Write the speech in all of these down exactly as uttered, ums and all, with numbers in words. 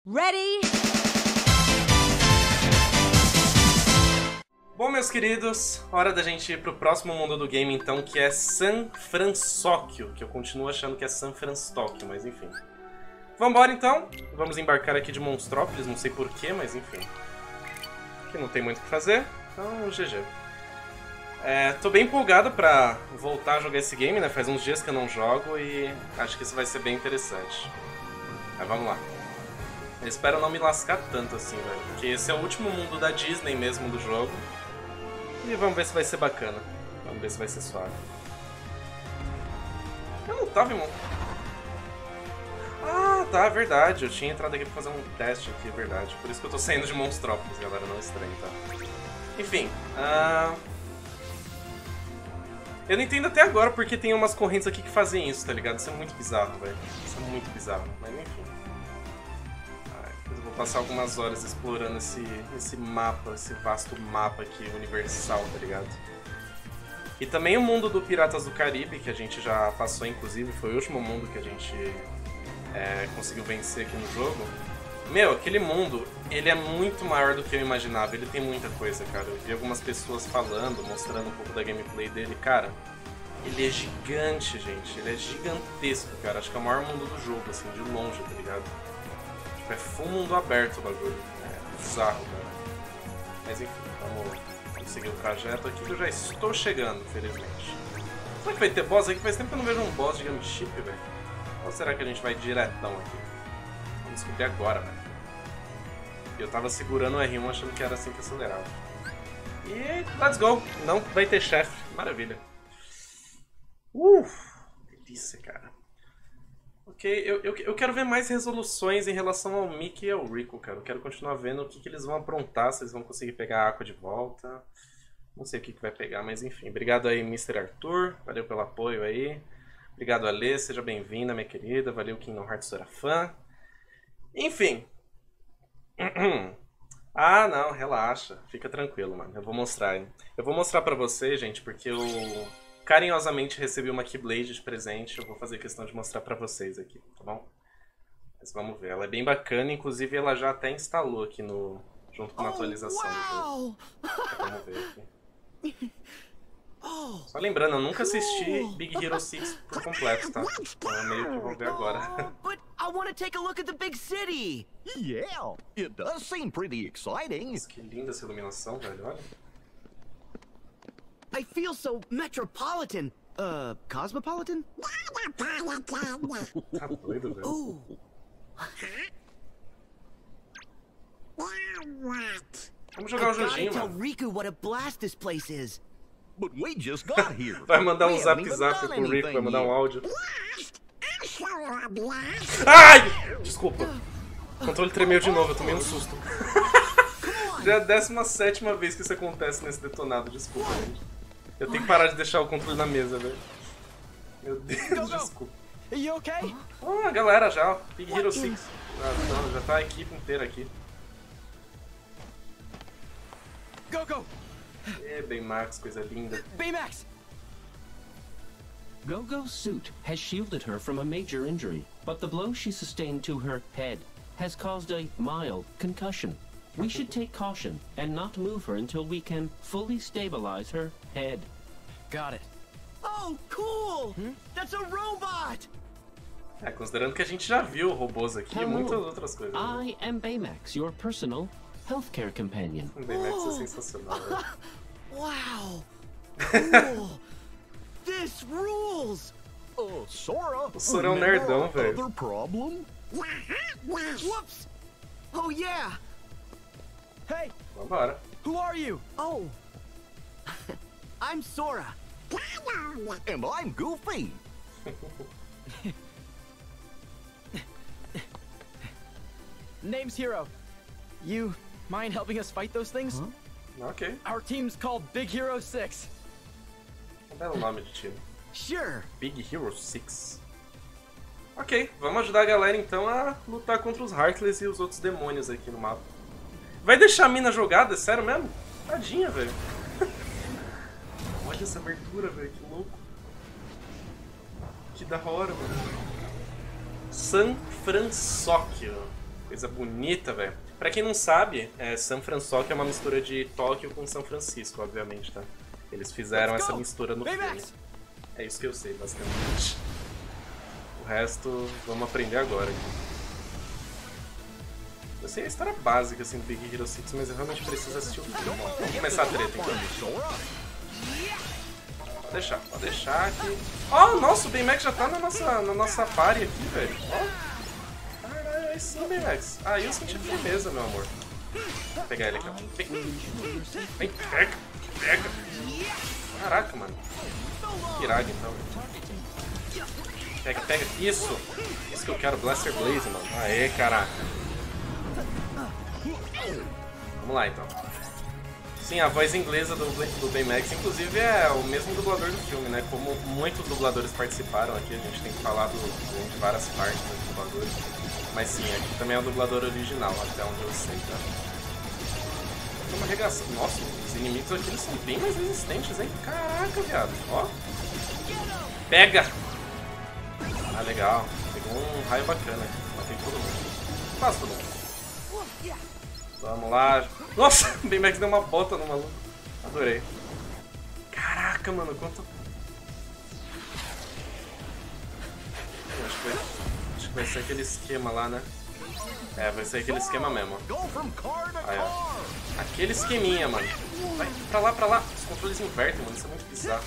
Ready? Bom, meus queridos, hora da gente ir pro próximo mundo do game, então, que é San Fransóquio, que eu continuo achando que é San Franstóquio, mas enfim. Vambora, então. Vamos embarcar aqui de Monstrópolis, não sei porquê, mas enfim. Aqui não tem muito o que fazer, então G G. É, tô bem empolgado pra voltar a jogar esse game, né? Faz uns dias que eu não jogo e acho que isso vai ser bem interessante. Mas vamos lá. Eu espero não me lascar tanto assim, velho, porque esse é o último mundo da Disney mesmo do jogo. E vamos ver se vai ser bacana. Vamos ver se vai ser suave. Eu não tava em... Ah, tá, verdade. Eu tinha entrado aqui pra fazer um teste aqui, é verdade. Por isso que eu tô saindo de Monstrópolis, galera, não estranho, tá? Enfim, uh... eu não entendo até agora porque tem umas correntes aqui que fazem isso, tá ligado? Isso é muito bizarro, velho. Isso é muito bizarro, mas enfim. Ah, depois eu vou passar algumas horas explorando esse, esse mapa, esse vasto mapa aqui, universal, tá ligado? E também o mundo do Piratas do Caribe, que a gente já passou, inclusive, foi o último mundo que a gente é, conseguiu vencer aqui no jogo. Meu, aquele mundo, ele é muito maior do que eu imaginava, ele tem muita coisa, cara. Eu vi algumas pessoas falando, mostrando um pouco da gameplay dele, cara. Ele é gigante, gente, ele é gigantesco, cara. Acho que é o maior mundo do jogo, assim, de longe, tá ligado? Tipo, é full mundo aberto o bagulho. É bizarro, cara. Mas enfim, vamos seguir o trajeto aqui que eu já estou chegando, felizmente. Será que vai ter boss aqui? Faz tempo que eu não vejo um boss de Gameship, velho. Ou será que a gente vai diretão aqui? Vamos descobrir agora, velho. Eu tava segurando o R um achando que era assim que acelerava. E let's go! Não vai ter chefe. Maravilha. Uh, delícia, cara. Ok, eu, eu, eu quero ver mais resoluções em relação ao Mickey e ao Rico, cara. Eu quero continuar vendo o que, que eles vão aprontar, se eles vão conseguir pegar a Aqua de volta. Não sei o que, que vai pegar, mas enfim. Obrigado aí, mister Arthur. Valeu pelo apoio aí. Obrigado, Alê. Seja bem-vinda, minha querida. Valeu, Kingdom Hearts era fã. Enfim. Ah, não, relaxa. Fica tranquilo, mano. Eu vou mostrar, hein? Eu vou mostrar pra vocês, gente, porque eu carinhosamente recebi uma Keyblade de presente. Eu vou fazer questão de mostrar pra vocês aqui, tá bom? Mas vamos ver. Ela é bem bacana, inclusive ela já até instalou aqui no... junto com uma atualização do jogo. Vamos ver aqui. Só lembrando, eu nunca assisti Big Hero seis por completo, tá? Então é meio que vou ver agora. But I want to take a look at the big city. Yeah, it does seem pretty exciting. Nossa, que linda essa iluminação, velho, olha. I feel so metropolitan. Uh, cosmopolitan? Tá doido, velho. Ooh. Vamos jogar um I gotta joguinho, tell mano. Riku what a blast this place is. But we just got here. Vai mandar um We zap haven't even zap done pro Rico, vai anything mandar um yet. áudio. Ai! Desculpa. O controle tremeu de novo, eu tomei um susto. Já é a décima sétima vez que isso acontece nesse detonado, desculpa, gente. Eu tenho que parar de deixar o controle na mesa, velho. Meu Deus, desculpa. Are you okay? Ah, galera já, ó. Big Hero seis. Ah, não, já tá a equipe inteira aqui. Go, go! É, Baymax, coisa linda. Baymax! Go-Go's suit has shielded her from a major injury, but the blow she sustained to her head has caused a mild concussion. We should take caution and not move her until we can fully stabilize her head. Got it. Oh, cool! That's a robot! É, considerando que a gente já viu robôs aqui e Hello. muitas outras coisas. Né? I am Baymax, your personal healthcare companion. O Baymax é sensacional, velho. Wow! Cool! This rules! Uh, Sora, O Sora é um remember nerdão, our velho. other problem? Whoops! Oh, yeah! Hey, Vambora. who are you? Oh! I'm Sora. And I'm Goofy. Name's Hero. You mind helping us fight those things? Ok. Our team's called Big Hero six. Um belo nome de time. Sure. Big Hero seis. Ok, vamos ajudar a galera então a lutar contra os Heartless e os outros demônios aqui no mapa. Vai deixar a mina jogada? Sério mesmo? Tadinha, velho. Olha essa abertura, velho, que louco. Que da hora, mano. San Fransóquio. Coisa bonita, velho. Pra quem não sabe, é, San Francisco é uma mistura de Tóquio com São Francisco, obviamente, tá? Eles fizeram essa mistura no filme. É isso que eu sei, basicamente. O resto, vamos aprender agora aqui. Eu sei a história básica, assim, do Big Hero seis, mas eu realmente preciso assistir o filme. Vamos começar a treta, então. Pode deixar, pode deixar aqui. Oh, nossa, o Baymax já tá na nossa, na nossa party aqui, velho. Ó. Caralho, é isso, Baymax. Aí eu senti firmeza, meu amor. Vou pegar ele aqui, ó. Vem, vem, pega, pega. Caraca, mano. Irado, então. Pega, pega. Isso. Isso que eu quero, Blaster Blaze, mano. Aê, caraca. Vamos lá, então. Sim, a voz inglesa do, do Baymax, inclusive, é o mesmo dublador do filme, né? Como muitos dubladores participaram aqui, a gente tem que falar do, de várias partes dos dubladores. Mas sim, aqui também é o dublador original, até onde eu sei, tá? Tem uma arregação. Nossa, os inimigos aqui eles são bem mais resistentes, hein? Caraca, viado. Ó. Pega! Ah, legal. Pegou um raio bacana aqui. Matei todo mundo. Quase todo mundo. Vamos lá. Nossa, o Baymax deu uma bota no maluco. Adorei. Caraca, mano, quanto... Acho que, vai... Acho que vai ser aquele esquema lá, né? É, vai ser aquele esquema mesmo. Aí, ó. Aquele esqueminha, mano. Vai pra lá, pra lá. Os controles invertem, mano. Isso é muito bizarro.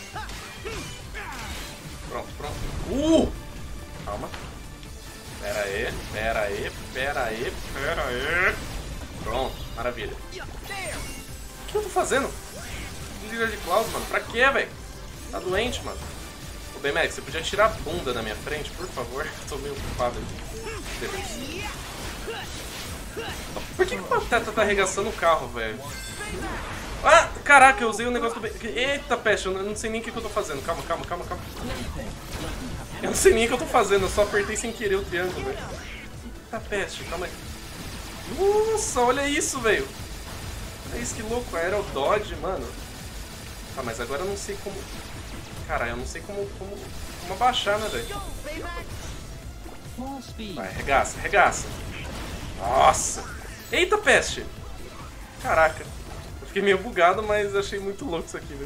Pronto, pronto. Uh! Calma. Pera aí, pera aí, pera aí, pera aí. Pronto, maravilha. O que eu tô fazendo? Líder de Klaus, mano. Pra quê, velho? Tá doente, mano. Ô, Baymax, você podia tirar a bunda da minha frente, por favor? Eu tô meio ocupado aqui. Beleza. Por que, que o Pateta tá arregaçando o carro, velho? Ah, caraca, eu usei o negócio do... Eita, peste, eu não sei nem o que, que eu tô fazendo. Calma, calma, calma, calma. Eu não sei nem o que eu tô fazendo, eu só apertei sem querer o triângulo, velho. Eita, peste, calma aí. Nossa, olha isso, velho. Olha isso, que louco. Aero Dodge, mano. Ah, mas agora eu não sei como... Caralho, eu não sei como, como, como abaixar, né, velho? Vai, regaça, regaça. Nossa. Eita, peste. Caraca. Eu fiquei meio bugado, mas achei muito louco isso aqui, velho.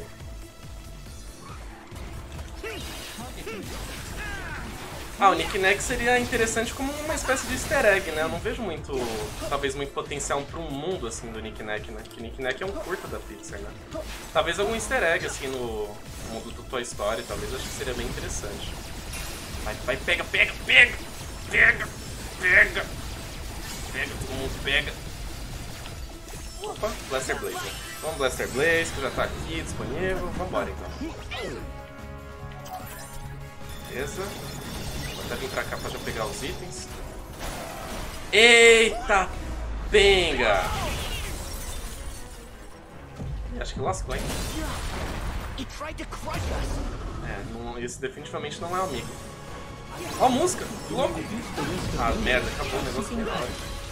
Ah, o Nick Nack seria interessante como uma espécie de easter egg, né? Eu não vejo muito, talvez, muito potencial para um mundo, assim, do Nick Nack, né? Que Nick Nack é um curta da Pixar, né? Talvez algum easter egg, assim, no mundo do Toy Story, talvez, eu acho que seria bem interessante. Vai, vai, pega, pega, pega! Pega, pega! Pega, todo mundo pega. Opa, Blaster Blaze. Né? Vamos Blaster Blaze, que já tá aqui, disponível. Vambora, então. Beleza. Vou até vir pra cá pra já pegar os itens. Eita! Penga! Acho que lascou, hein? É, não, esse definitivamente não é o amigo. Ó a música! Que louco! Ah, merda, acabou o negócio aqui na hora.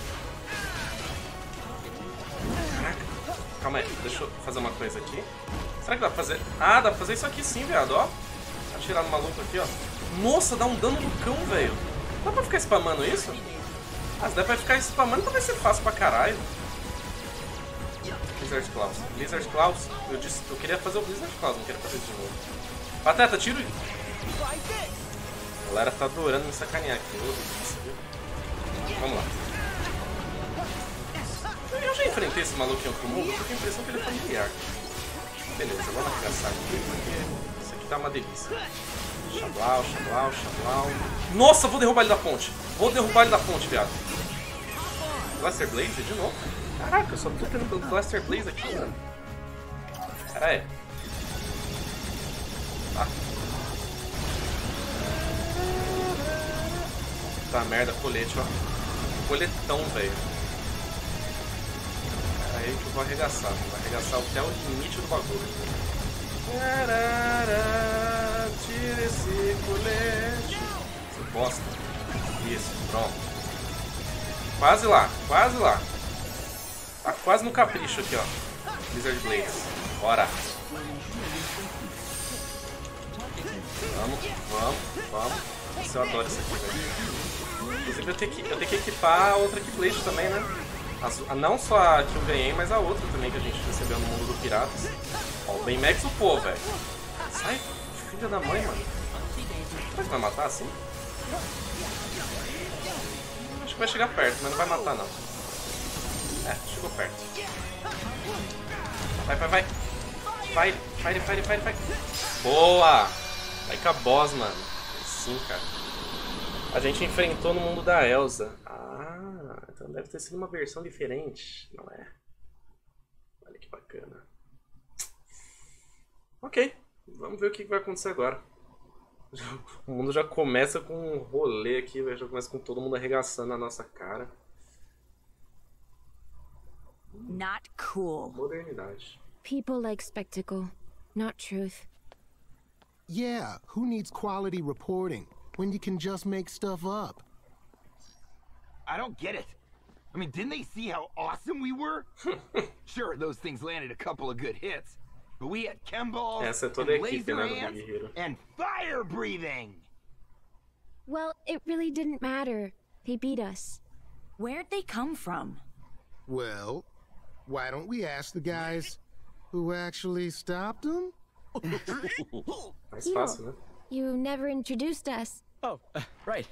Caraca! Calma aí, deixa eu fazer uma coisa aqui. Será que dá pra fazer... Ah, dá pra fazer isso aqui sim, viado, ó. Atirar no maluco aqui, ó. Nossa, dá um dano no cão, velho. Dá pra ficar spamando isso? Ah, se der pra ficar spamando, então vai ser fácil pra caralho. Blizzard Klaus. Blizzard Klaus, eu disse, eu queria fazer o Blizzard Klaus, não queria fazer de novo. Pateta, tiro! A galera tá adorando me sacanear aqui. Vamos lá. Eu já enfrentei esse maluco em outro mundo, eu tenho a impressão que ele é familiar. Beleza, vamos arregaçar aqui, porque isso aqui tá uma delícia. Xablau, xablau, xablau. Nossa, vou derrubar ele da ponte. Vou derrubar ele da ponte, viado. Blaster Blaze de novo? Caraca, eu só tô tendo Blaster Blaze aqui, mano. Pera aí. Tá. Tá, merda, colete, ó. Coletão, velho. Pera aí que eu vou arregaçar. Vou arregaçar até o limite do bagulho. Tarará, tira esse colete. Você bosta. Isso, pronto. Quase lá, quase lá. Tá quase no capricho aqui, ó. Blizzard Blaze. Bora. Vamos, vamos, vamos. Nossa, eu adoro isso aqui, velho. Inclusive eu tenho que, eu tenho que equipar a outra Keyblade também, né? As, a, não só a que eu ganhei, mas a outra também que a gente recebeu no mundo do Piratas. Ó, o Baymax upou, velho. Sai, filha da mãe, mano. Será que vai matar assim? Acho que vai chegar perto, mas não vai matar não. É, chegou perto. Vai, vai, vai. Fire, fire, fire, fire, fire. Boa! Vai com a boss, mano. Sim, cara. A gente enfrentou no mundo da Elsa. Ah, então deve ter sido uma versão diferente, não é? Olha que bacana. Ok, vamos ver o que vai acontecer agora. O mundo já começa com um rolê aqui, já começa com todo mundo arregaçando a nossa cara. Not cool. Modernidade. People like spectacle, not truth. Yeah, who needs quality reporting when you can just make stuff up? I don't get it. I mean, didn't they see how awesome we were? Sure, those things landed a couple of good hits, but we had chemballs, Essa é toda a and equipe, laser né, do hands, Big Hero. and fire breathing. Well, it really didn't matter. They beat us. Where'd they come from? Well, why don't we ask the guys who actually stopped them? Mais fácil, né? You never introduced us. Oh, uh, right.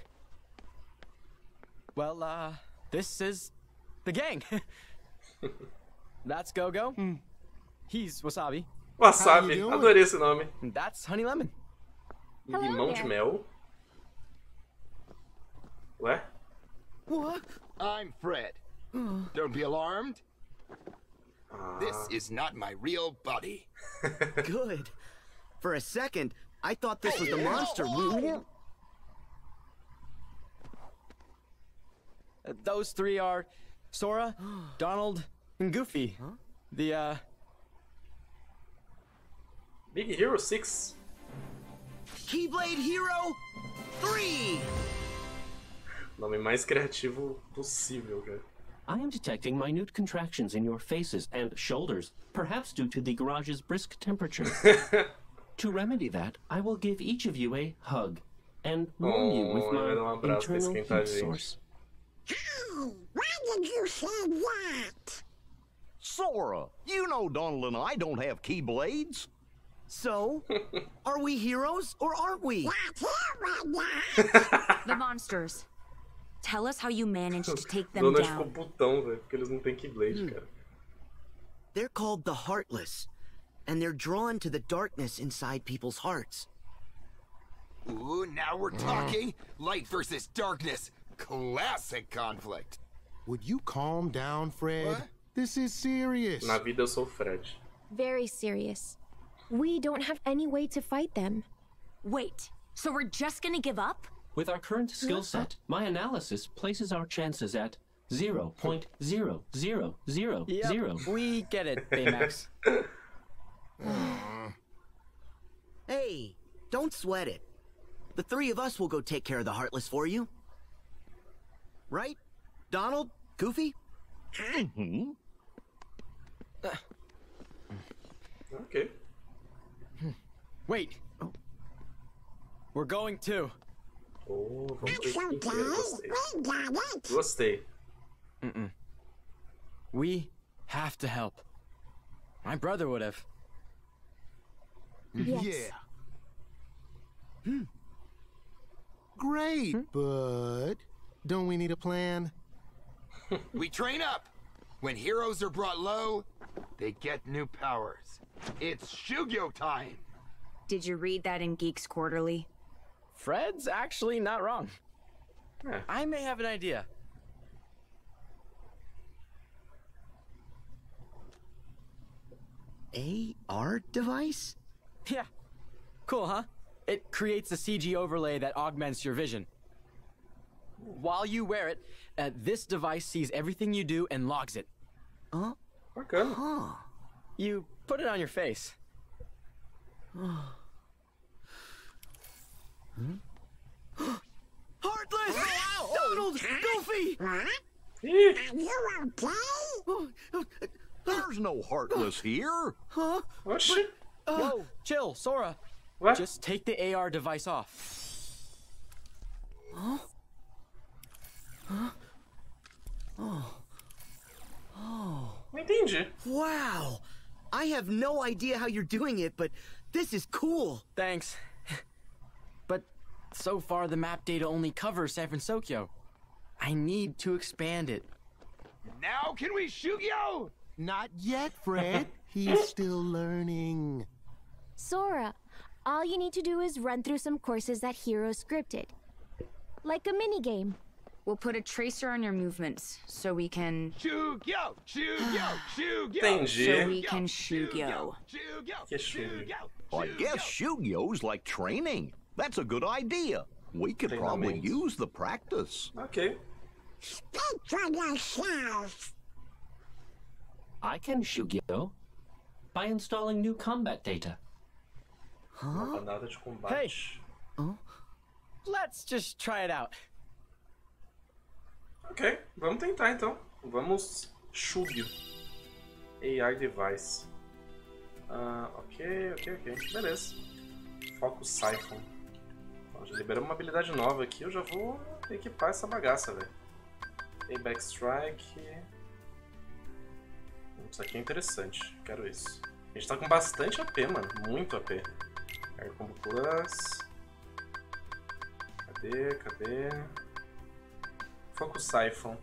Well, uh, this is the gang. That's Go-Go. He's Wasabi. Wasabi, doing? adorei esse nome. And that's Honey Lemon. Hello Limão de there. mel. Ué? What? I'm Fred. Don't be alarmed. This is not my real body. Good. For a second, I thought this was the monster we Uh, those three are Sora, Donald, and Goofy. The, uh... Big Hero six. Keyblade Hero three! Nome mais criativo possível, cara. I am detecting minute contractions in your faces and shoulders, perhaps due to the garage's brisk temperature. To remedy that, I will give each of you a hug and warm you with Oh, vai dar um my abraço pra internal esquentar a heat gente. source. Why did you say that? Sora, you know Donald and I don't have Keyblades. So, are we heroes or aren't we? The monsters. Tell us how you managed to take them Donald ficou down. putão, velho, porque eles não têm Keyblade, cara. They're called the Heartless, and they're drawn to the darkness inside people's hearts. Ooh, now we're talking. Light versus darkness. Classic conflict. Would you calm down, Fred? What? This is serious. Na vida eu sou o Fred. Very serious. We don't have any way to fight them. Wait, so we're just gonna give up? With our current skill set, my analysis places our chances at zero point zero zero zero Yep, zero. we get it, Baymax. Hey, don't sweat it. The three of us will go take care of the Heartless for you. Right? Donald? Goofy? Ok. Wait. We're going too. Oh, vamos pro inteiro, gostei. Gostei. We have to help. My brother would have. Yes. Yeah. Great, but don't we need a plan? We train up. When heroes are brought low, they get new powers. It's Shugyo time. Did you read that in Geeks Quarterly? Fred's actually not wrong. É. I may have an idea. A R device? Yeah. Cool, huh? It creates a C G overlay that augments your vision. While you wear it, uh, this device sees everything you do and logs it. Huh? Bacana. Huh. You put it on your face. Heartless! Donald! Goofy! Ih, There's no Heartless here. oxi. Whoa, chill, Sora. Ué? Just take the A R device off. Huh? Oh. Oh. Não entendi. Wow. I have no idea how you're doing it, but this is cool. Thanks. But so far the map data only covers San Francisco. I need to expand it. Now can we shoot you? Not yet, Fred. He's still learning. Sora, all you need to do is run through some courses that Hero scripted. Like a minigame. We'll put a tracer on your movements so we can... Shugyo! Shugyo! Shugyo! Entendi. So we can Shugyo. Que Shugyo? I guess Shugyo's like training. That's a good idea. We could probably use the practice. Ok. Speak for yourself. I can Shugyo by installing new combat data. Huh? Nada de combate. Hey. Huh? Let's just try it out. Ok, vamos tentar então. Vamos Shugyo. A I device. Uh, ok, ok, ok. Beleza. Focus Siphon. Bom, já liberamos uma habilidade nova aqui. Eu já vou equipar essa bagaça, velho. Payback Strike. Isso aqui é interessante. Quero isso. A gente tá com bastante A P, mano. Muito A P. Air Combo Plus. Cadê? Cadê? Focus Siphon.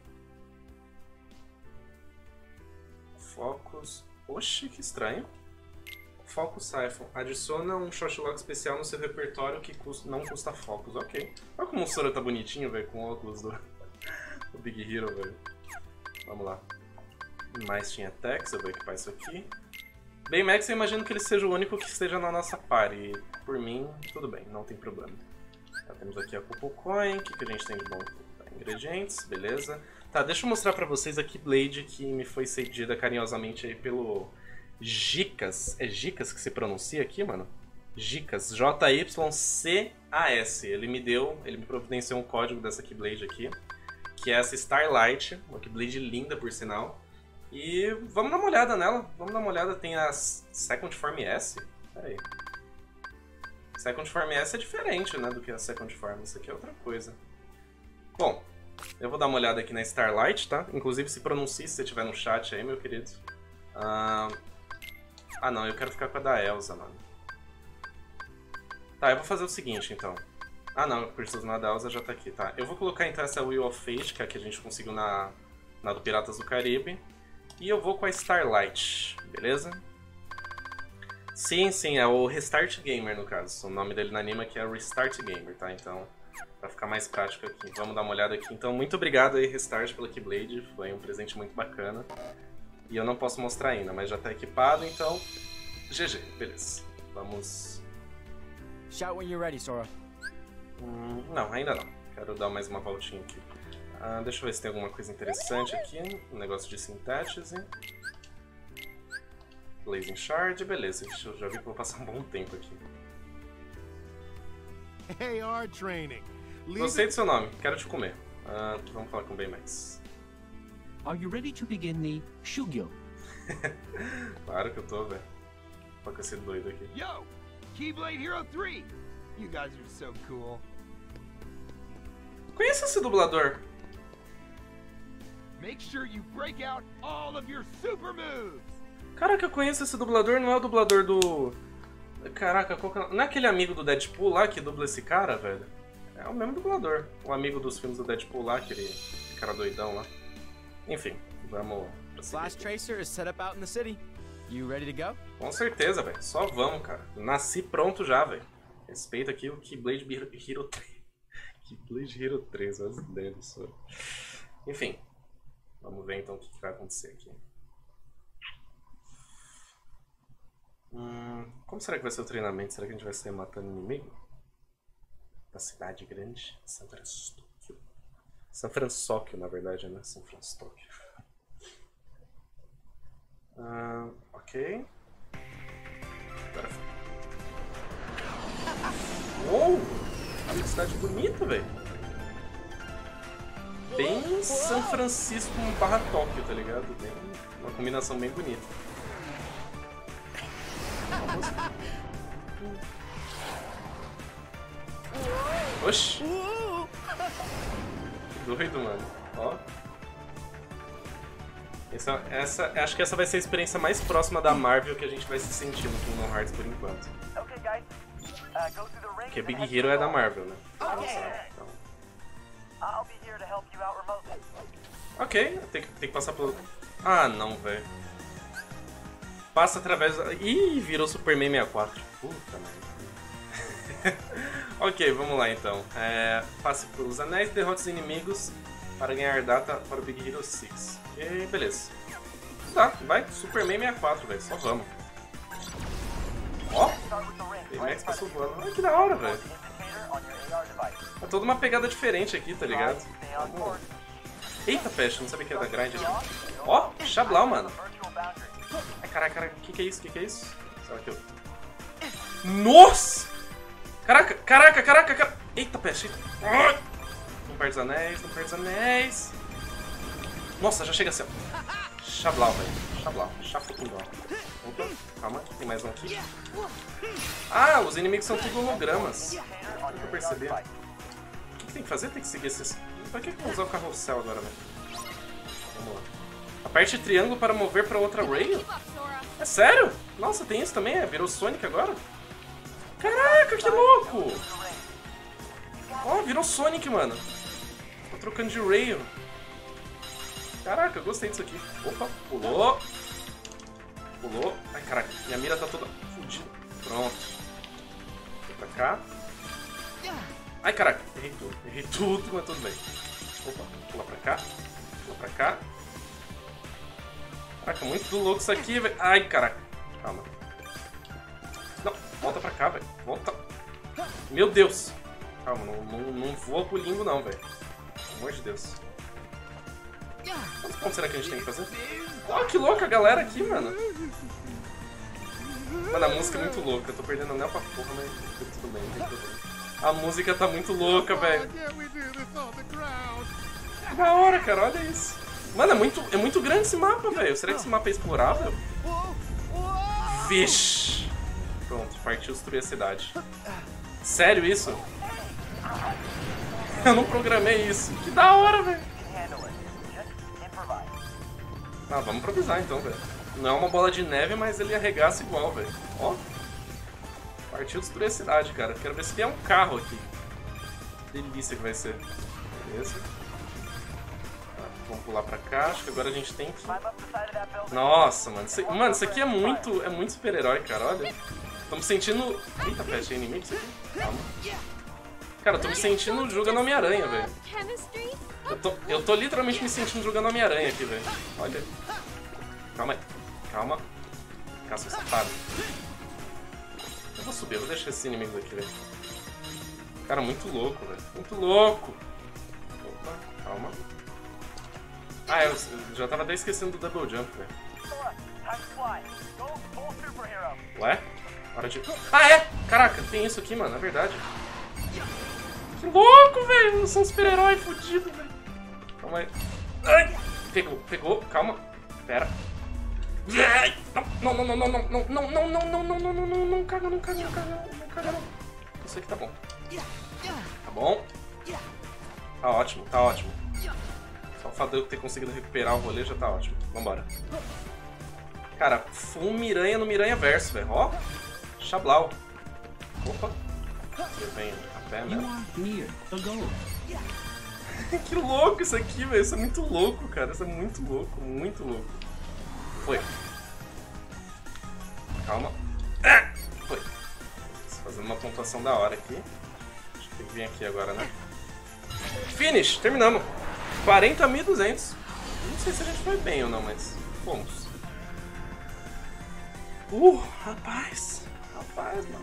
Focus... Oxi, que estranho. Focus Siphon. Adiciona um Shot Lock especial no seu repertório que custa, não custa Focus. Ok. Olha como o Sora tá bonitinho, velho, com o óculos do, do Big Hero, velho. Vamos lá. Mais Team Attacks, eu vou equipar isso aqui. Baymax, eu imagino que ele seja o único que esteja na nossa party. Por mim, tudo bem, não tem problema. Já temos aqui a Couple Coin. O que, que a gente tem de bom? Ingredientes, beleza. Tá, deixa eu mostrar pra vocês a Keyblade que me foi cedida carinhosamente aí pelo Gicas. É Gicas que se pronuncia aqui, mano? Gicas, J Y C A S. Ele me deu, ele me providenciou um código dessa Keyblade aqui, que é essa Starlight, uma Keyblade linda por sinal. E vamos dar uma olhada nela, vamos dar uma olhada. Tem a Second Form S. Pera aí. Second Form S é diferente, né, do que a Second Form. Isso aqui é outra coisa. Bom, eu vou dar uma olhada aqui na Starlight, tá? Inclusive se pronuncie se você estiver no chat aí, meu querido. Uh... Ah não, eu quero ficar com a da Elsa, mano. Tá, eu vou fazer o seguinte, então. Ah não, o personagem da Elsa já tá aqui, tá? Eu vou colocar então essa Wheel of Fate, que é a que a gente conseguiu na, na do Piratas do Caribe. E eu vou com a Starlight, beleza? Sim, sim, é o Restart Gamer no caso. O nome dele no anime aqui é Restart Gamer, tá? Então, pra ficar mais prático aqui. Vamos dar uma olhada aqui. Então, muito obrigado aí, Restart, pela Keyblade. Foi um presente muito bacana. E eu não posso mostrar ainda, mas já tá equipado, então... G G, beleza. Vamos... Shout when you're ready, Sora. Hum, não, ainda não. Quero dar mais uma voltinha aqui. Ah, deixa eu ver se tem alguma coisa interessante aqui. Um negócio de sintétese. Blazing Shard, beleza. Eu já vi que vou passar um bom tempo aqui. A R training. Gostei do seu nome, quero te comer. Ah, vamos falar com o Baymax. Are you ready to begin the Shugyo? Claro que eu tô, velho. Tô com esse doido aqui. Yo! Keyblade Hero three! You guys are so cool. Conhece esse dublador? Make sure you break out all of your super moves. Caraca, eu conheço esse dublador, não é o dublador do... Caraca, qual que é... não é aquele amigo do Deadpool lá que dubla esse cara, velho? É o mesmo dublador. O amigo dos filmes do Deadpool lá, aquele cara doidão lá. Enfim, vamos... Flash Tracer is set up out in the city. You ready to go? Com certeza, velho. Só vamos, cara. Nasci pronto já, velho. Respeita aqui o Keyblade Hero três. Keyblade Hero três, as ideias do senhor. Enfim. Vamos ver então o que vai acontecer aqui. Hum, como será que vai ser o treinamento? Será que a gente vai sair matando inimigo? Na cidade grande? São Francisco. São Francisco, na verdade, né? São Francisco. Uh, ok. Agora foi. Uou! Olha que cidade bonita, velho. Bem São Francisco barra Tóquio, tá ligado? Bem, uma combinação bem bonita. Oxi! Que doido, mano. Ó. Essa, essa, acho que essa vai ser a experiência mais próxima da Marvel que a gente vai se sentir no Kingdom Hearts por enquanto. Porque Big Hero é da Marvel, né? Então. Ok, tem que, tem que passar pelo... Ah, não, velho. Passa através... Da... Ih, virou Superman sessenta e quatro. Puta merda. Ok, vamos lá então. É, passe pelos anéis, derrote os inimigos para ganhar data para o Big Hero seis. Ok, beleza. Tá, vai. Superman sessenta e quatro, velho. Só vamos. Ó! O Max passou voando. Olha que da hora, velho. É toda uma pegada diferente aqui, tá ligado? Vamos. Eita, peste, não sabia que era da grind aqui. Ó, Xablau, mano. Ai, caraca, caraca, o que que é isso? O que que é isso? Será que eu... Nossa! Caraca, caraca, caraca, caraca. Eita, peste. Não perde os anéis, não perde os anéis. Nossa, já chega assim, ó. Xablau, velho. Xablau. Chafutundó. Opa, calma, tem mais um aqui. Ah, os inimigos são tudo hologramas. Como que eu percebi? O que, que tem que fazer? Tem que seguir esses... Pra que eu vou usar o carrossel agora, velho? Vamos lá. Aperte triângulo para mover para outra rail? É sério? Nossa, tem isso também? É? Virou Sonic agora? Caraca, que louco! Ó, oh, virou Sonic, mano. Tô trocando de rail. Caraca, eu gostei disso aqui. Opa, pulou. Pulou. Ai, caraca, minha mira tá toda fodida. Pronto. Vou pra cá. Ai, caraca, errei tudo. Errei tudo, mas tudo bem. Opa, pula pra cá. Pula pra cá. Caraca, muito louco isso aqui, velho. Ai, caraca. Calma. Não, volta pra cá, velho. Volta. Meu Deus. Calma, não, não, não voa pro limbo não, velho. Pelo amor de Deus. Quantos pontos será que a gente tem que fazer? Oh, que louca a galera aqui, mano. Mano, a música é muito louca. Eu tô perdendo anel pra porra, mas tudo bem, não tem problema. A música tá muito louca, velho. Que da hora, cara, olha isso. Mano, é muito, é muito grande esse mapa, velho. Será que esse mapa é explorável? Vixe. Pronto, partiu destruir a cidade. Sério isso? Eu não programei isso. Que da hora, velho. Ah, vamos improvisar então, velho. Não é uma bola de neve, mas ele arregaça igual, velho. Ó. Partiu destruir a cidade, cara. Quero ver se tem um carro aqui. Delícia que vai ser. Beleza. Tá, vamos pular pra cá. Acho que agora a gente tem que... Nossa, mano. Isso... Mano, isso aqui é muito, é muito super-herói, cara. Olha. Tô me sentindo... Eita, peste, é inimigo isso aqui? Calma. Cara, eu tô me sentindo jogando Homem-Aranha, velho. Eu tô, eu tô literalmente me sentindo jogando Homem-Aranha aqui, velho. Olha. Calma aí. Calma. Caça safado. Eu vou subir, eu vou deixar esses inimigos aqui, velho. Cara, muito louco, velho. Muito louco. Opa, calma. Ah, eu, eu já tava até esquecendo do double jump, velho. Ué? Hora de... Ah, é! Caraca, tem isso aqui, mano, é verdade. Que louco, velho! Eu sou um super-herói fudido, velho. Calma aí. Ai! Pegou, pegou, calma. Pera. Não, não, não, não, não, não, não, não, não, não, não, não, não, não, não, caga, não caga, não caga, não caga, não. Isso aqui tá bom. Tá bom? Tá ótimo, tá ótimo. Só o fato de eu ter conseguido recuperar o rolê já tá ótimo. Vambora. Cara, full Miranha no Miranha Verso, velho. Ó. Xablau. Opa. Eu venho a pé mesmo. Que louco isso aqui, velho. Isso é muito louco, cara. Isso é muito louco, muito louco. Foi. Calma. Ah! Foi. Fazendo uma pontuação da hora aqui. Acho que tem que vir aqui agora, né? Finish! Terminamos. quarenta mil e duzentos. Não sei se a gente foi bem ou não, mas fomos. Uh, rapaz. Rapaz, mano.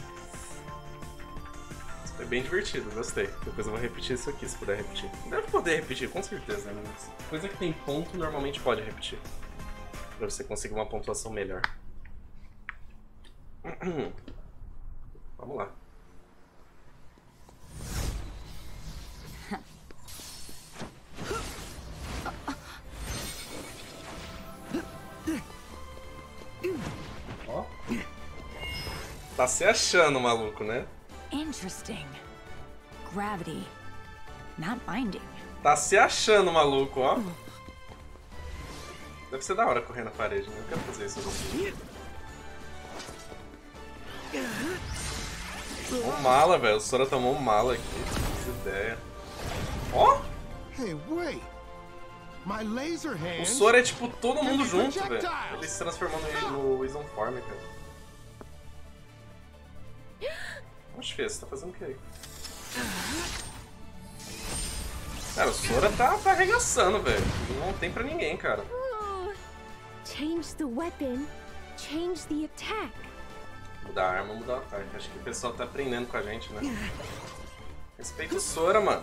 Isso foi bem divertido, gostei. Depois eu vou repetir isso aqui, se puder repetir. Deve poder repetir, com certeza, né? Mas coisa que tem ponto, normalmente pode repetir. Pra você conseguir uma pontuação melhor. Vamos lá. Ó. Tá se achando, maluco, né? Interesting. Gravity. Not binding. Tá se achando, maluco, ó. Deve ser da hora correr na parede, né? Eu quero fazer isso assim. Tomou mala, velho. O Sora tomou mala aqui. Que ideia. Ó! Hey, wait. My laser O hands. Sora é tipo todo mundo junto, velho. Ele se transformou no, no Wisdom Form, cara. Oxe, Fê, você tá fazendo o que aí? Cara, o Sora tá, tá arregaçando, velho. Não tem pra ninguém, cara. Oh, change the weapon, change the attack. Mudar a arma, mudar o ataque. Acho que o pessoal tá aprendendo com a gente, né? Respeita o Sora, mano.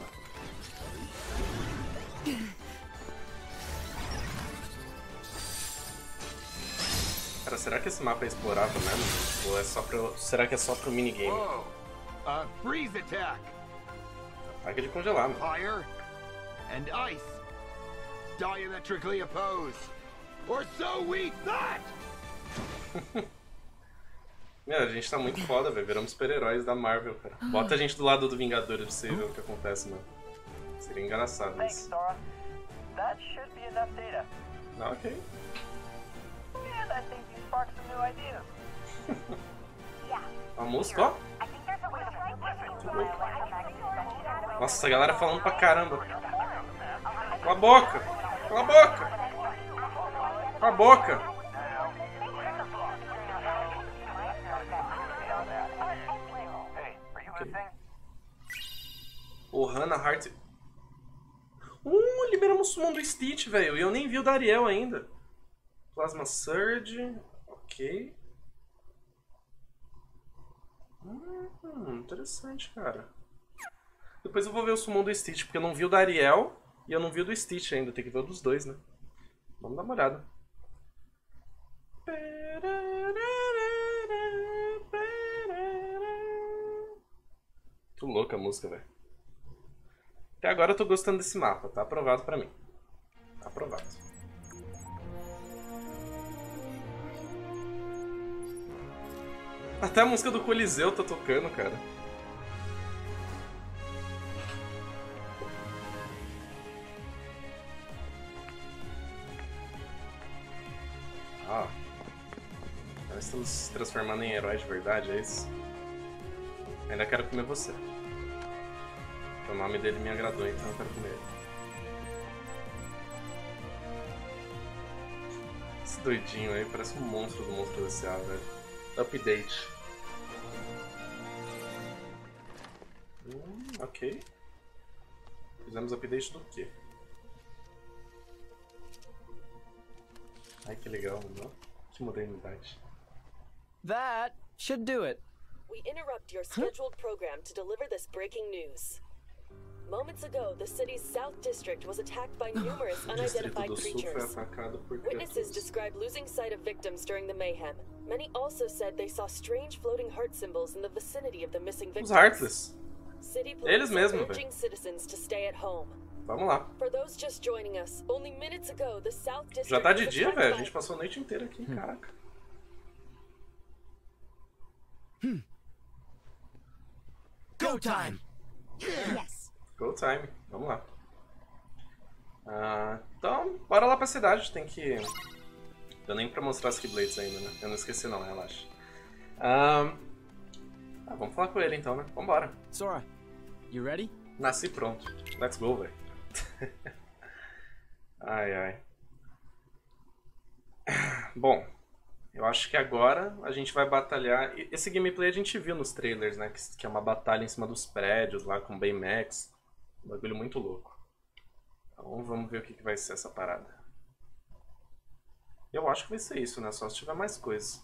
Cara, será que esse mapa é explorável mesmo? Ou é só pro... será que é só pro minigame? Whoa. Uh, freeze attack. Ataque de congelar, mano. Fire and ice. Diametrically opposed. Or so we thought! Meu, a gente tá muito foda, velho. Viramos super-heróis da Marvel, cara. Bota a gente do lado do Vingadores pra você ver o que acontece, mano. Seria engraçado isso. That should be enough data. Ah, ok. And I think you sparked some new ideas. A música, ó. Nossa, essa galera falando pra caramba. Cala a boca! Cala a boca! Cala a boca! Okay. O Hannah Hart... Uh, liberamos o summon do Stitch, velho. E eu nem vi o da Ariel ainda. Plasma Surge. Ok. Hum, interessante, cara. Depois eu vou ver o summon do Stitch, porque eu não vi o da Ariel e eu não vi o do Stitch ainda. Tem que ver o dos dois, né? Vamos dar uma olhada. Muito louca a música, velho. Até agora eu tô gostando desse mapa. Tá aprovado pra mim. Tá aprovado. Até a música do Coliseu tá tocando, cara. Ah. Nós estamos se transformando em heróis de verdade, é isso? Ainda quero comer você. O nome dele me agradou, então eu quero comer ele. Esse doidinho aí parece um monstro do Monstro S A, velho. Update. Hum, ok. Fizemos update do quê? Ai, que legal, não? Que modernidade. That should do it. We interrupt your scheduled program to deliver this breaking news. Moments ago, the city's South District was attacked by numerous unidentified creatures. Witnesses described losing sight of victims during the mayhem. Many also said they saw strange floating heart symbols in the vicinity of the missing victims. Os Heartless. City Eles police mesmo, are urging citizens to stay at home. Vamos lá. For those just joining us, only minutes ago, the South District Já tá de was dia, attacked velho. A by- gente passou a noite inteira aqui, caraca. Go time! Yes. Go time. Vamos lá. Ah, então, bora lá pra cidade. Tem que... Deu nem pra mostrar as Keyblades ainda, né? Eu não esqueci não, relaxa. Ah, ah, vamos falar com ele então, né? Vambora. Sora, you ready? Nasci pronto. Let's go, velho. Ai, ai. Bom, eu acho que agora a gente vai batalhar... e- Esse gameplay a gente viu nos trailers, né? Que, que é uma batalha em cima dos prédios lá com Baymax. Um bagulho muito louco. Então vamos ver o que, que vai ser essa parada. Eu acho que vai ser isso, né? Só se tiver mais coisas.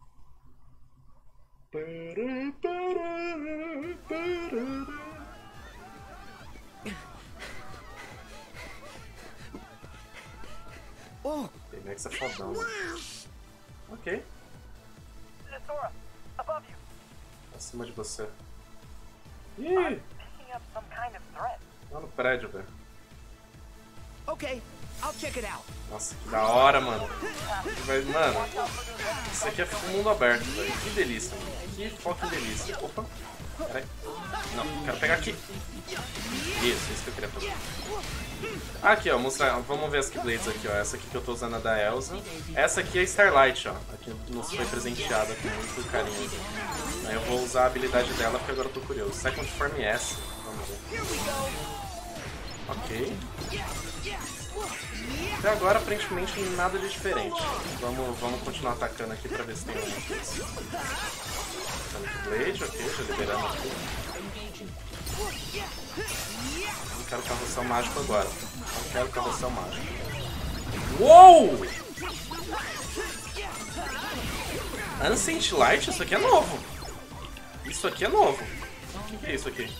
Oh, Baymax é fodão, né? Ok. Sora, above you. Acima de você. Ih! Picking up some kind of threat. Lá no prédio, velho. okay. I'll check it out. Nossa, que da hora, mano. Vai, mano, isso aqui é mundo aberto, velho. Que delícia, mano. Que fucking delícia. Opa. Peraí. Não, quero pegar aqui. Isso, isso que eu queria fazer. Aqui, ó, mostrar, vamos ver as Keyblades aqui, ó. Essa aqui que eu tô usando é da Elsa. Essa aqui é a Starlight, ó. Aqui nos foi presenteada com muito carinho. Aí eu vou usar a habilidade dela porque agora eu tô curioso. Second Form S. Vamos ver. Ok. Até agora, aparentemente, nada de diferente. Vamos, vamos continuar atacando aqui pra ver se tem alguma coisa. Blade, ok, já liberamos aqui. Não quero carrossel mágico agora. Não quero carrossel mágico. Uou! Ancient Light? Isso aqui é novo. Isso aqui é novo. O que é isso aqui?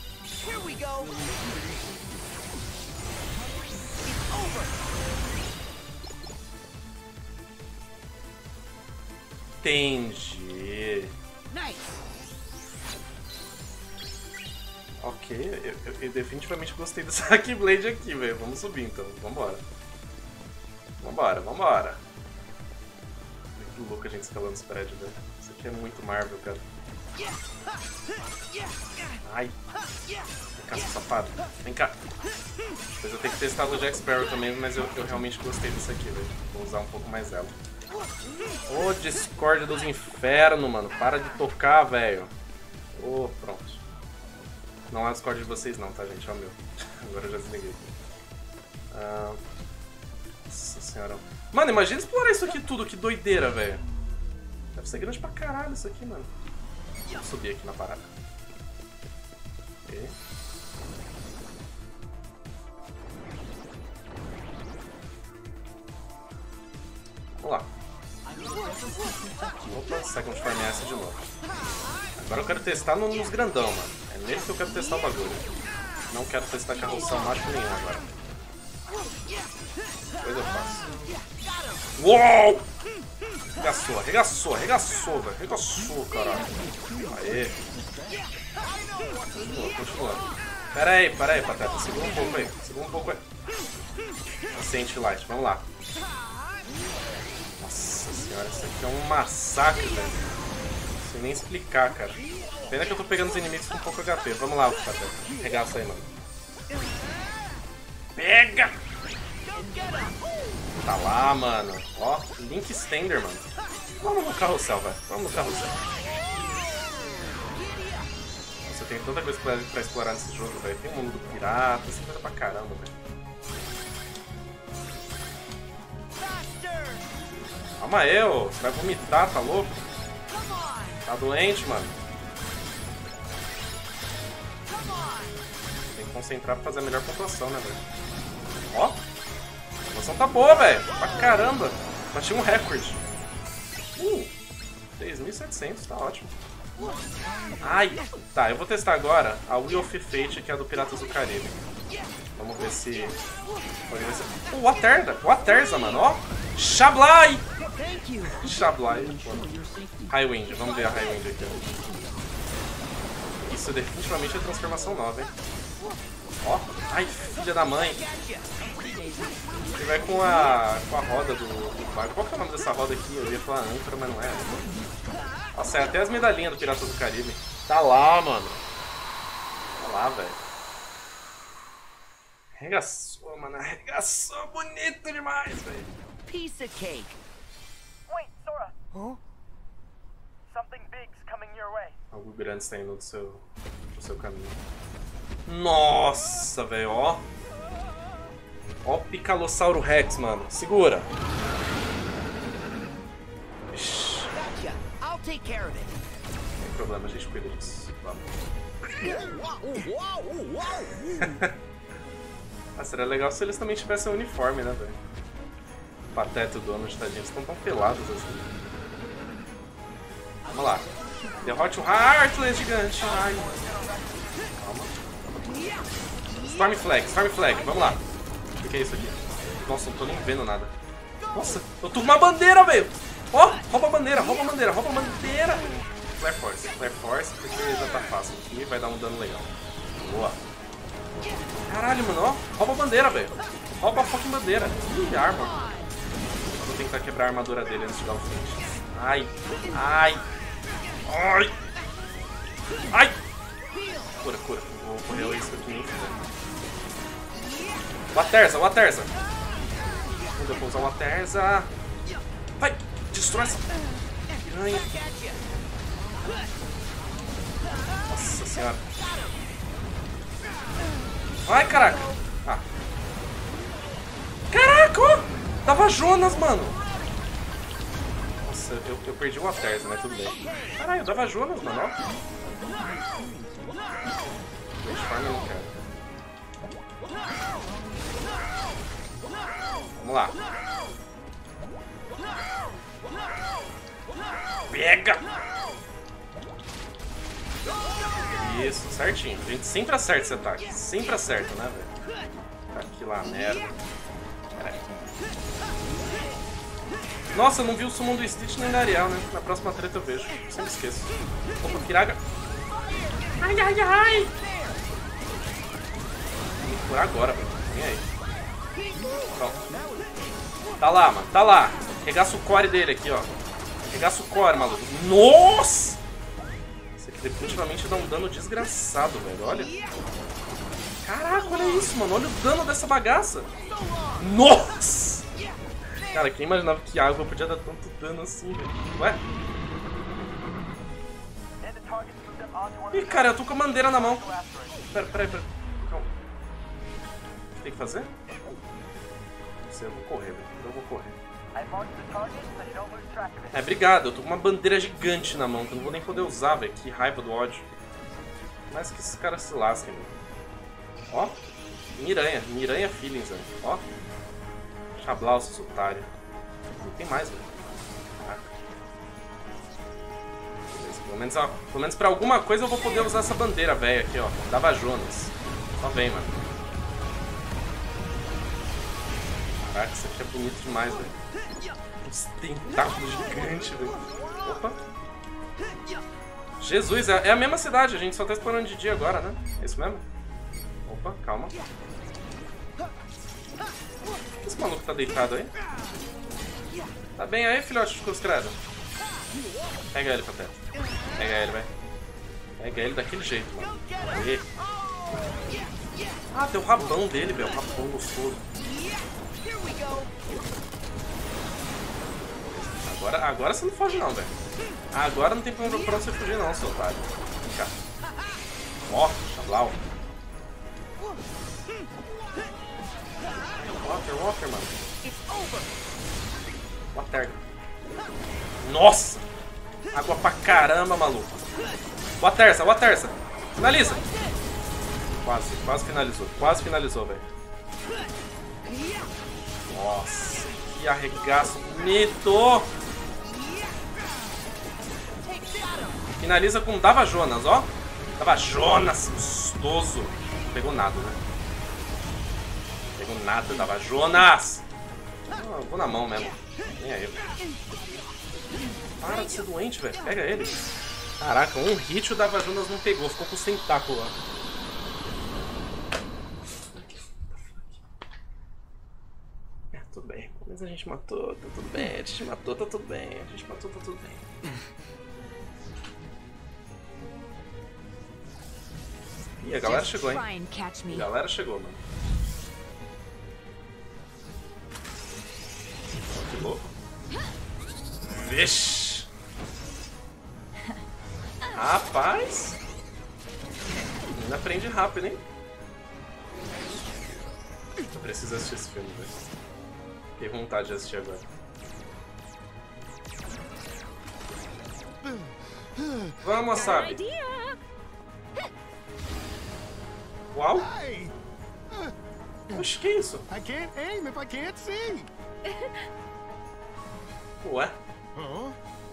Entendi. Ok, eu, eu, eu definitivamente gostei dessa Keyblade aqui, velho. Vamos subir então, vambora. Vambora, vambora. Que louco a gente escalando esse prédio, velho. Isso aqui é muito Marvel, cara. Ai. Vem cá, seu safado. Vem cá. Depois eu tenho que testar o Jack Sparrow também, mas eu, eu realmente gostei disso aqui, velho. Vou usar um pouco mais dela. Ô, oh, discórdia dos infernos, mano. Para de tocar, velho. Ô, oh, pronto. Não é a discórdia de vocês não, tá, gente? É o meu. Agora eu já desliguei. Ah, nossa senhora. Mano, imagina explorar isso aqui tudo. Que doideira, velho. Deve ser grande pra caralho isso aqui, mano. Vou subir aqui na parada. Ok. Vamos lá. Opa, Second Form S de novo. Agora eu quero testar no, nos grandão, mano. É nele que eu quero testar o bagulho. Não quero testar carroção mágico nenhum agora. Depois eu faço. Uou! Arregaçou, arregaçou, arregaçou, velho. Arregaçou, caralho. Aê. Continua, continua. Pera aí, pera aí, Pateta. Segura um pouco aí. Segura um pouco aí. Ancient Light, vamos lá. Nossa senhora, isso aqui é um massacre, velho. Não sei nem explicar, cara. Pena que eu tô pegando os inimigos com pouco H P. Vamos lá, Pateta. Regaça aí, mano. Pega! Tá lá, mano. Ó, Link Stender, mano. Vamos no carrossel, velho. Vamos no carrossel. Nossa, tem tanta coisa pra, pra explorar nesse jogo, velho. Tem o mundo do pirata, tem coisa pra caramba, velho. Calma aí, ô. Você vai vomitar, tá louco? Tá doente, mano. Tem que concentrar pra fazer a melhor pontuação, né, velho? Ó. A pontuação tá boa, velho. Pra caramba. Bati um recorde. Uh. três mil e setecentos, tá ótimo. Ai. Tá, eu vou testar agora a Wheel of Fate, que é a do Piratas do Caribe. Vamos ver se... O uh, Aterza. O Aterza, mano, ó. Shablai! Shablai. Highwind, vamos ver a Highwind aqui. Isso definitivamente é transformação nova, hein? Ó, ai, filha da mãe. Ele vai com a, com a roda do, do barco. Qual que é o nome dessa roda aqui? Eu ia falar âncora, mas não é. Nossa, é até as medalhinhas do Piratas do Caribe. Tá lá, mano. Tá lá, velho. Arregaçou, mano. Arregaçou. Bonito demais, velho. Piece of cake. Wait, Sora. Huh? Something big's coming your way. Algo grande está indo do seu, do seu caminho. Nossa, velho, ó. Ó o Picalossauro Rex, mano. Segura. Ixi. I'll take care of it. Não tem problema, a gente cuida disso. Vamos. Ah, seria legal se eles também tivessem um uniforme, né, velho? Pateta e o Donald, tadinho, eles estão tão pelados assim. Vamos lá. Derrote o Heartless gigante. Ai. Calma. Storm Flag, Storm Flag, vamos lá. O que, que é isso aqui? Nossa, não tô nem vendo nada. Nossa, eu tô com uma bandeira, velho. Ó, oh, rouba a bandeira, rouba a bandeira, rouba a bandeira. Flare Force, Flare Force, porque já tá fácil aqui, vai dar um dano legal. Boa. Caralho, mano, ó. Rouba a bandeira, velho. Rouba a fucking bandeira. Ih, arma. Vou tentar quebrar a armadura dele antes de dar o frente. Ai, ai. Ai. Ai. Cura, cura. Vou correr isso aqui nem fizer. O Aterza, o Aterza. Quando eu vou usar o Aterza. Vai, destrói essa piranha. Nossa senhora. Vai, caraca. Ah. Caraca, ó. Tava Jonas, mano. Nossa, eu, eu perdi o Aterza, mas tudo bem. Caralho, dava Jonas, mano, ó. Transforma no cara. Vamos lá. Pega! Isso, certinho. A gente sempre acerta esse ataque. Sempre acerta, né, velho? Tá aqui lá, merda. Pera aí. Nossa, eu não vi o summon do Stitch nem da Ariel, né? Na próxima treta eu vejo. Eu sempre esqueço. Opa, Piraga. Ai, ai, ai! Tem que curar agora, velho. Vem aí. Pronto. Tá lá, mano. Tá lá. Regaça o core dele aqui, ó. Regaça o core, maluco. Nossa! Esse aqui definitivamente dá um dano desgraçado, velho. Olha. Caraca, olha isso, mano. Olha o dano dessa bagaça. Nossa! Cara, quem imaginava que água podia dar tanto dano assim, velho? Ué? Ih, cara, eu tô com a bandeira na mão. Pera, pera, pera. Calma. O que tem que fazer? Não sei, eu vou correr, velho. Eu vou correr. É, obrigado. Eu tô com uma bandeira gigante na mão, que eu não vou nem poder usar, velho. Que raiva do ódio. Mas que esses caras se lasquem, velho. Ó. Miranha. Miranha feelings, velho. Ó. Chablau, seus otários. Não tem mais, velho. Caraca. Beleza. Pelo menos, ó, pelo menos pra alguma coisa eu vou poder usar essa bandeira, velho, aqui, ó. Dava Jonas. Só vem, mano. Caraca, isso aqui é bonito demais, velho. Uns tentáculos gigantes, velho. Opa. Jesus, é, é a mesma cidade, a gente só tá explorando de dia agora, né? É isso mesmo? Opa, calma. Esse maluco tá deitado aí? Tá bem aí, filhote de cruz credo? Pega ele, Pateta. Pega ele, vai. Pega ele daquele jeito, mano. Aí. Ah, tem o rabão dele, velho. O rabão gostoso. Agora, agora você não foge não, velho. Agora não tem pra onde você fugir não, seu otário. Vem cá. Ó, Chablau. Walker, Walker, mano. Water. Nossa! Água pra caramba, maluco. Watersa, Watersa. Finaliza. Quase, quase finalizou. Quase finalizou, velho. Nossa, que arregaço bonito. Finaliza com Dava Jonas, ó. Dava Jonas, gostoso. Não pegou nada, né? Não pegou nada, Dava Jonas. Ah, vou na mão mesmo. Nem aí. Para de ser doente, velho. Pega ele. Caraca, um hit o Dava Jonas não pegou. Ficou com o tentáculo lá. É, tudo bem. Mas a gente matou, tá tudo bem. A gente matou, tá tudo bem. A gente matou, tá tudo bem. Ih, a galera chegou, hein? A galera chegou, mano. Que louco. Vixe. Rapaz. Ainda aprende rápido, hein? Eu preciso assistir esse filme, velho. Fiquei com vontade de assistir agora. Vamos, Wasabi. Uau! Oxe, que isso? I can't aim if I can't see. Ué? Huh?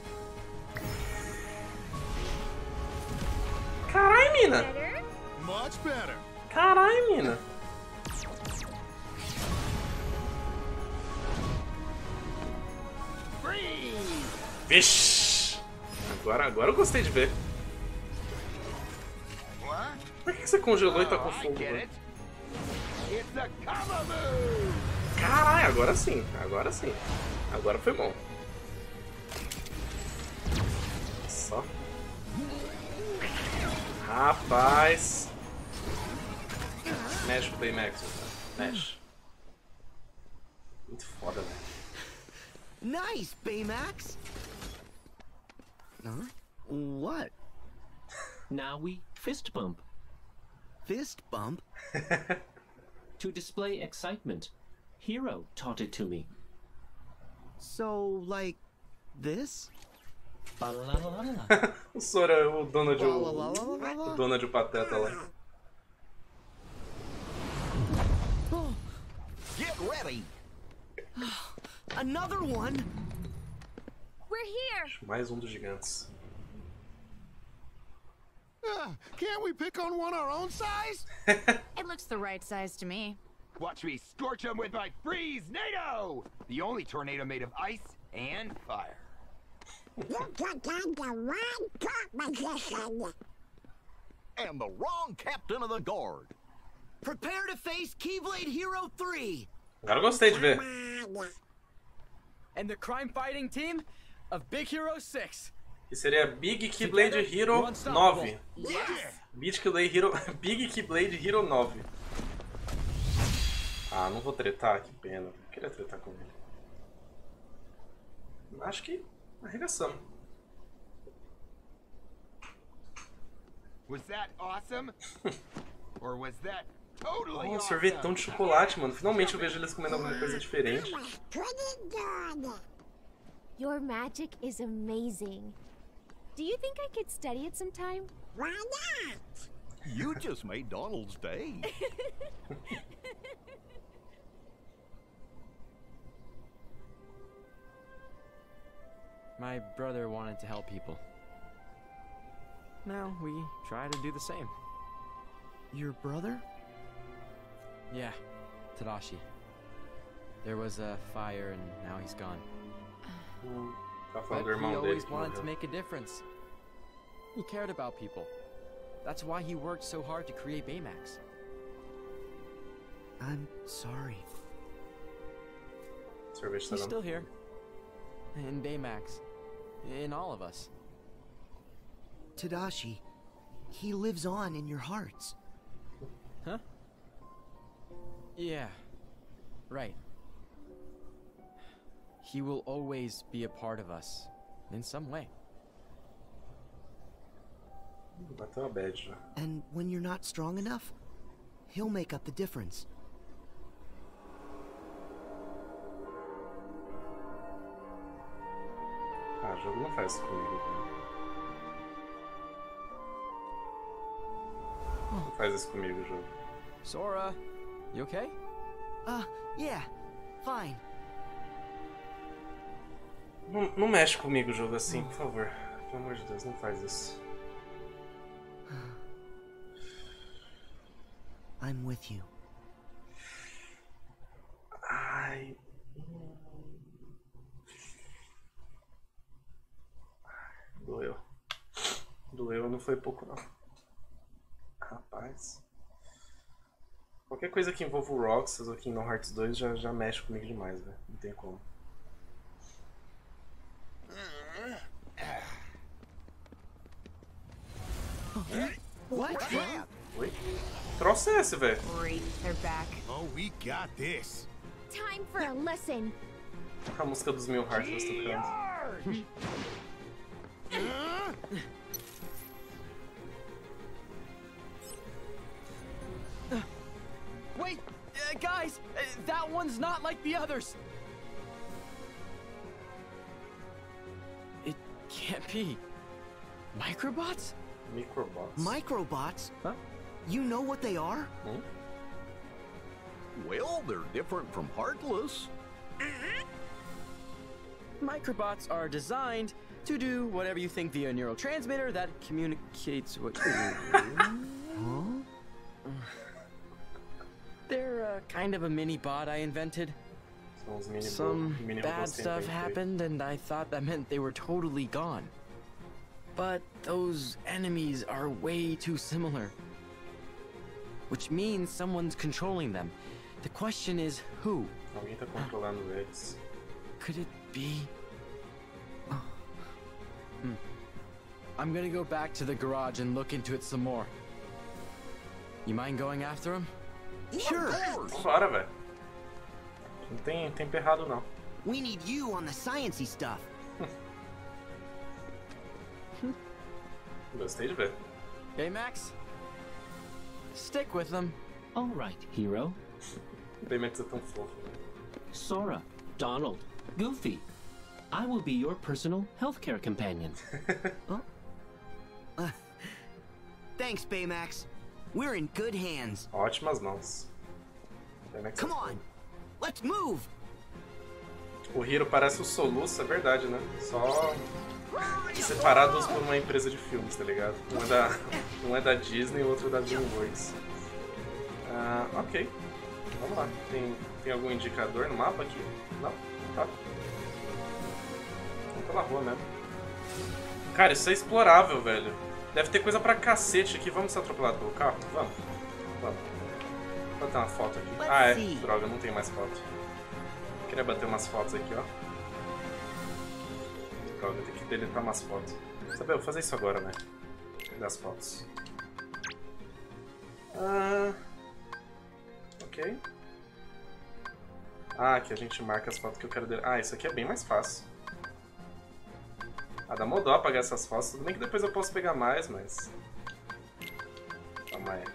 Carai, mina! Much better. Carai, mina! Vixe! Agora, agora eu gostei de ver. Por que você congelou e tá com fogo? Caralho, agora sim, agora sim. Agora foi bom. Só. Rapaz. Mexe com o Baymax. Mexe. Muito foda, velho. Nice, Baymax. Huh? What? Now we fist bump. Fist bump? To display excitement. Hero taught it to me. So, like this? O Sora, o Donald, o, o Donald, o Pateta lá. Get ready. Another one. We're here. Mais um dos gigantes. Uh, can't we pick on one our own size? It looks the right size to me. Watch me scorch them with my freeze NATO! The only tornado made of ice and fire. You took on the wrong composition. And the wrong captain of the guard. Prepare to face Keyblade Hero three. Agora eu gostei de ver. And the crime-fighting team of Big Hero six. Que seria Big Keyblade Hero nove. Yes. Big Keyblade Hero, Big Keyblade Hero nove. Ah, não vou tretar, que pena. Eu queria tretar com ele. Acho que arregaçamos. Was that awesome? Or was that totally Oh, awesome? sorvetão de chocolate, mano. Finalmente eu vejo eles comendo alguma coisa diferente. Your magic is amazing. Do you think I could study it sometime? Why not? You just made Donald's day. My brother wanted to help people. Now we try to do the same. Your brother? Yeah, Tadashi. There was a fire and now he's gone. But he always wanted to make a difference. He cared about people. That's why he worked so hard to create Baymax. I'm sorry. He's still here. In Baymax. In all of us. Tadashi, he lives on in your hearts. Huh? Yeah. Right. He will always be a part of us. In some way. Bateu a bad já. And when you're not strong enough, he'll make up the difference. Ah, o jogo não faz isso comigo. Não faz isso comigo, o jogo. Sora, you okay? Uh, yeah, fine. Não, não mexe comigo o jogo assim, por favor. Pelo amor de Deus, não faz isso. I'm with you. Ai. Doeu. Doeu, não foi pouco não. Rapaz. Qualquer coisa que envolva o Roxas ou Kingdom Hearts dois já, já mexe comigo demais, velho. Não tem como. What? Oi? Que troço é esse, velho? Great, they're back. Oh, we got this. Time for a lesson. A música dos Mil Hearts tocando. Uh, wait, uh, guys, uh, that one's not like the others. It can't be. Microbots? Microbots. Microbots? Huh? You know what they are? Hmm? Well, they're different from Heartless. Microbots are designed to do whatever you think via a neurotransmitter that communicates what you do. They're uh, kind of a mini bot I invented. Some bad stuff happened and I thought that meant they were totally gone. But those enemies are way too similar. Which means someone's controlling them. The question is, who? Alguém tá controlando eles. Could it be? Oh. Hmm. I'm gonna go back to the garage and look into it some more. You mind going after him? Sure. Bora, velho. Não tem tempo errado, não. We need you on the sciencey stuff. Gostei de ver. Baymax? Stick with them. All right, hero. Baymax é tão fofo, né? Sora, Donald, Goofy. I will be your personal healthcare companion. Oh? Uh, thanks, Baymax. We're in good hands. Ótimas mãos. Baymax Come on, let's move. O Hiro parece o Soluço, é verdade, né? Só separados por uma empresa de filmes, tá ligado? Um é da, um é da Disney e o outro é da DreamWorks. Ah, ok. Vamos lá. Tem, tem algum indicador no mapa aqui? Não? Tá. Vamos pela rua mesmo. Cara, isso é explorável, velho. Deve ter coisa pra cacete aqui. Vamos ser atropelados pelo carro? Vamos. Vamos. Vou bater uma foto aqui. Ah, é. Droga, não tem mais foto. Queria bater umas fotos aqui, ó. Droga, tem que deletar umas fotos. Sabe, eu vou fazer isso agora, né? Das fotos. Ah... Ok. Ah, aqui a gente marca as fotos que eu quero deletar. Ah, isso aqui é bem mais fácil. Ah, dá mó dó apagar essas fotos. Tudo bem que depois eu posso pegar mais, mas... Calma aí.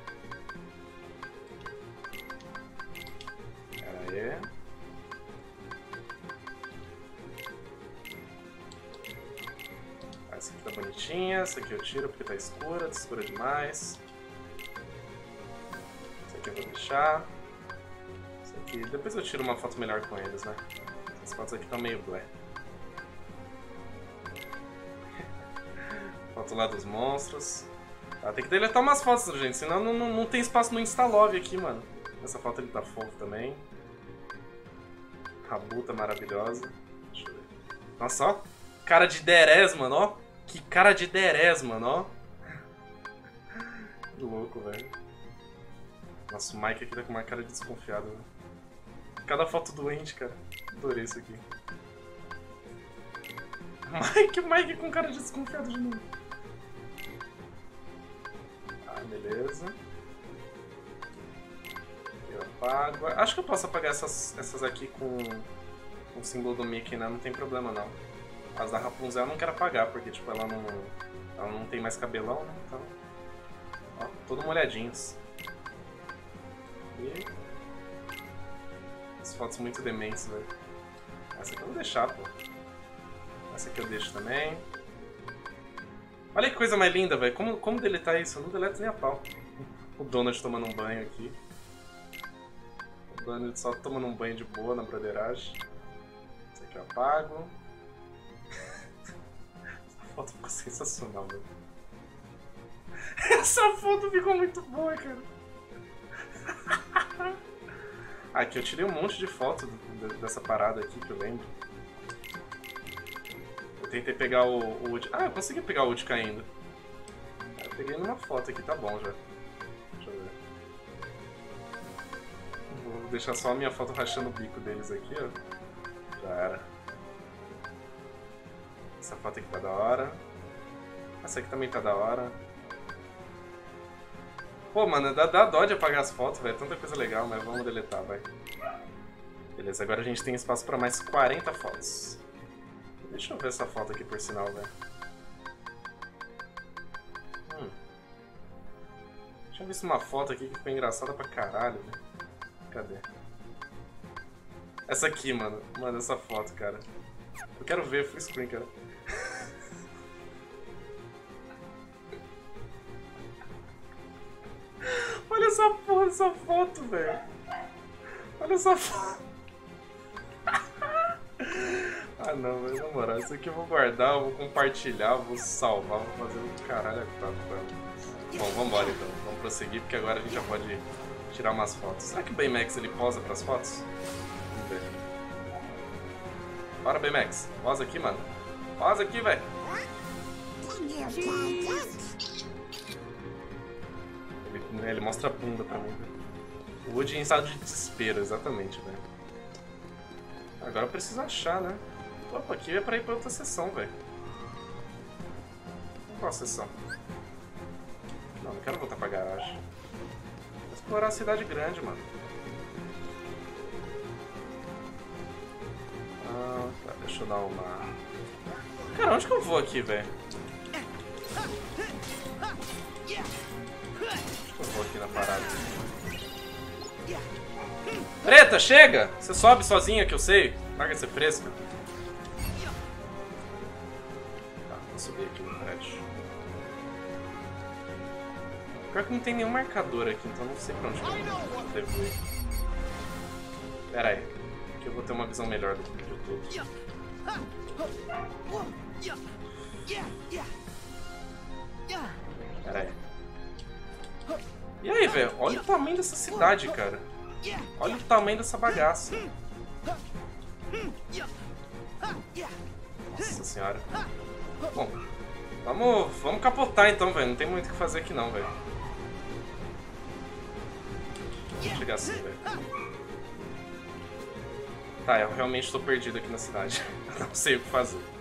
Pera aí. Ah, essa aqui tá bonitinha. Essa aqui eu tiro porque tá escura. Tá escura demais. Essa aqui eu vou deixar. Essa aqui... Depois eu tiro uma foto melhor com eles, né? Essas fotos aqui estão meio blé. Foto lá dos monstros. Ah, tem que deletar umas fotos, gente, senão não, não, não tem espaço no Instalove aqui, mano. Essa foto ele tá fofo também. Rabuta maravilhosa. Deixa eu ver. Nossa, ó. Cara de derés, mano, ó. Que cara de derés, mano, ó. Que louco, velho. Nossa, o Mike aqui tá com uma cara desconfiada, né? Cada foto doente, cara. Adorei isso aqui. Mike, Mike com cara de desconfiado de novo. Ah, beleza. Eu apago. Acho que eu posso apagar essas, essas aqui com, com o símbolo do Mickey, né? Não tem problema, não. As da Rapunzel eu não quero apagar, porque, tipo, ela não, ela não tem mais cabelão, né? Então... Ó, todo molhadinhos. E... As fotos muito dementes, velho. Essa aqui eu vou deixar, pô. Essa aqui eu deixo também. Olha que coisa mais linda, velho. Como, como deletar isso? Eu não deleto nem a pau. O Donald tomando um banho aqui. O Donald só tomando um banho de boa na broderagem. Essa aqui eu apago. Essa foto ficou sensacional, velho. Essa foto ficou muito boa, cara. Aqui eu tirei um monte de foto dessa parada aqui que eu lembro. Eu tentei pegar o, o Woody... Ah, eu consegui pegar o Woody caindo. Eu peguei numa foto aqui, tá bom já. Deixa eu ver. Vou deixar só a minha foto rachando o bico deles aqui, ó. Já era. Essa foto aqui tá da hora. Essa aqui também tá da hora. Pô, mano, dá, dá dó de apagar as fotos, velho. Tanta coisa legal, mas vamos deletar, vai. Beleza, agora a gente tem espaço pra mais quarenta fotos. Deixa eu ver essa foto aqui por sinal, velho. Hum. Tinha visto uma foto aqui que ficou engraçada pra caralho, velho. Cadê? Essa aqui, mano. Mano, essa foto, cara. Eu quero ver full screen, cara. Olha essa porra, essa foto, velho. Olha essa foto. Ah não, velho, na moral, isso aqui eu vou guardar, eu vou compartilhar, eu vou salvar, vou fazer um caralho quatro. Bom, vambora então, vamos prosseguir, porque agora a gente já pode tirar umas fotos. Será que o Baymax ele posa pras fotos? Vamos ver. Bora, Baymax, posa aqui, mano. Posa aqui, velho. Ele, ele mostra a bunda pra mim, velho. O Woody em estado de desespero, exatamente, velho. Agora eu preciso achar, né? Opa, aqui é pra ir pra outra sessão, velho. Qual sessão? Não, não quero voltar pra garagem. Vou explorar a cidade grande, mano. Tá, deixa eu dar uma... Cara, onde que eu vou aqui, velho? Eu vou aqui na parada. Preta, chega! Você sobe sozinha, que eu sei. Larga de ser fresca. Tá, vou subir aqui no prédio. Pior que não tem nenhum marcador aqui, então não sei pra onde que eu devo ir. Pera aí, que eu vou ter uma visão melhor do vídeo todo. Pera aí. E aí, velho? Olha o tamanho dessa cidade, cara. Olha o tamanho dessa bagaça. Nossa senhora. Bom, vamos, vamos capotar então, velho. Não tem muito o que fazer aqui não, velho. Vou chegar assim, velho. Tá, eu realmente tô perdido aqui na cidade. Não sei o que fazer.